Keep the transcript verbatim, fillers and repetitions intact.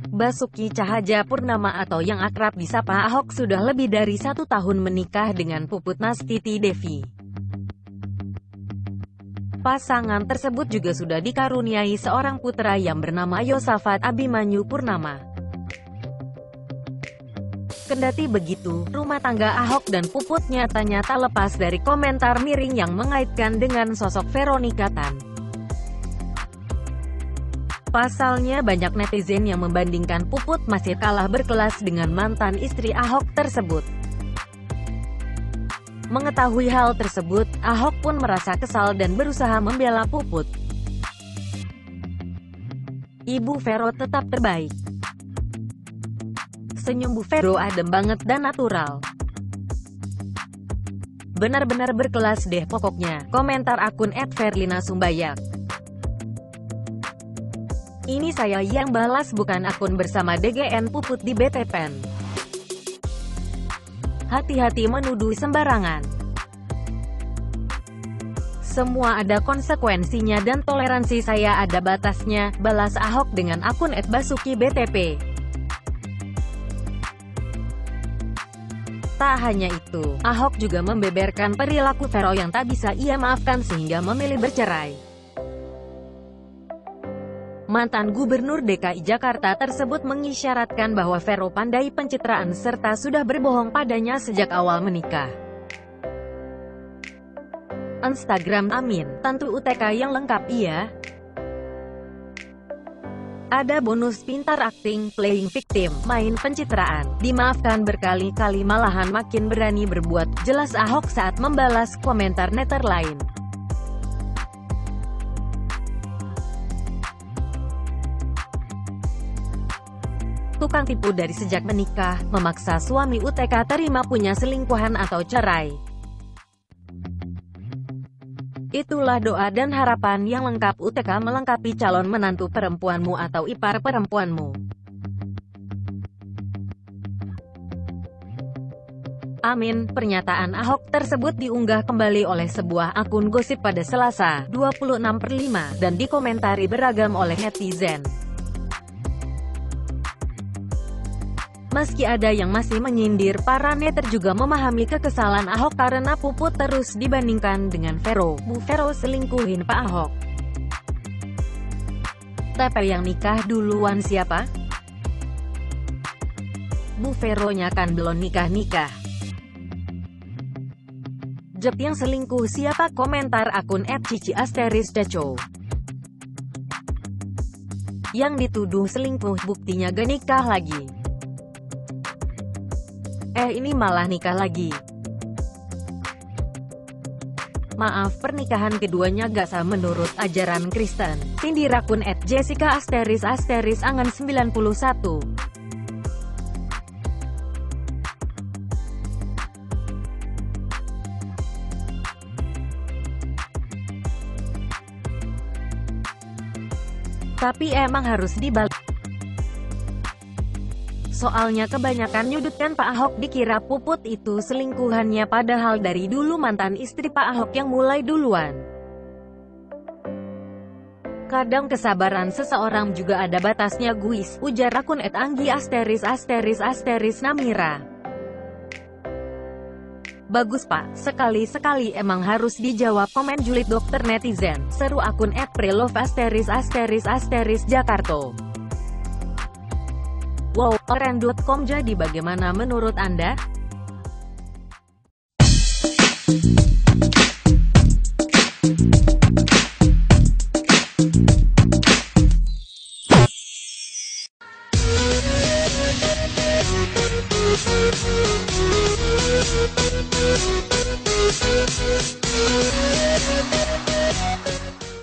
Basuki Cahayapurnama atau yang akrab disapa Ahok sudah lebih dari satu tahun menikah dengan Puput Nastiti Devi. Pasangan tersebut juga sudah dikaruniai seorang putra yang bernama Yosafat Abimanyu Purnama. Kendati begitu, rumah tangga Ahok dan Puput nyatanya tak lepas dari komentar miring yang mengaitkan dengan sosok Veronica Tan. Pasalnya banyak netizen yang membandingkan Puput masih kalah berkelas dengan mantan istri Ahok tersebut. Mengetahui hal tersebut, Ahok pun merasa kesal dan berusaha membela Puput. Ibu Vero tetap terbaik. Senyum Bu Vero adem banget dan natural. Benar-benar berkelas deh pokoknya, komentar akun et verlina sumbayak. Ini saya yang balas bukan akun bersama D G N Puput di B T P N. Hati-hati menuduh sembarangan. Semua ada konsekuensinya dan toleransi saya ada batasnya, balas Ahok dengan akun et basuki B T P. Tak hanya itu, Ahok juga membeberkan perilaku Vero yang tak bisa ia maafkan sehingga memilih bercerai. Mantan Gubernur D K I Jakarta tersebut mengisyaratkan bahwa Vero pandai pencitraan serta sudah berbohong padanya sejak awal menikah. Instagram Amin, tentu U T K yang lengkap iya. Ada bonus pintar akting, playing victim, main pencitraan, dimaafkan berkali-kali malahan makin berani berbuat, jelas Ahok saat membalas komentar netter lain. Tukang tipu dari sejak menikah, memaksa suami U T K terima punya selingkuhan atau cerai. Itulah doa dan harapan yang lengkap U T K melengkapi calon menantu perempuanmu atau ipar perempuanmu. Amin. Pernyataan Ahok tersebut diunggah kembali oleh sebuah akun gosip pada Selasa, dua puluh enam per lima, dan dikomentari beragam oleh netizen. Meski ada yang masih menyindir, para netter juga memahami kekesalan Ahok karena Puput terus dibandingkan dengan Vero. Bu Vero selingkuhin Pak Ahok. Tapi yang nikah duluan siapa? Bu Veronya kan belum nikah-nikah. Jep yang selingkuh siapa? Komentar akun et cici asteris deco. Yang dituduh selingkuh buktinya gak nikah lagi. Eh ini malah nikah lagi. Maaf, pernikahan keduanya gak sah menurut ajaran Kristen. Sindir akun et jessica asteris asteris angan sembilan puluh satu. Tapi emang harus dibalik. Soalnya kebanyakan nyudutkan Pak Ahok dikira Puput itu selingkuhannya padahal dari dulu mantan istri Pak Ahok yang mulai duluan. Kadang kesabaran seseorang juga ada batasnya guys, ujar akun et anggi asteris asteris asteris namira. Bagus Pak, sekali-sekali emang harus dijawab, komen julid dokter netizen, seru akun et prelove asteris asteris asteris Jakarta. Wow, keren dot com. Jadi bagaimana menurut Anda? We'll be right back.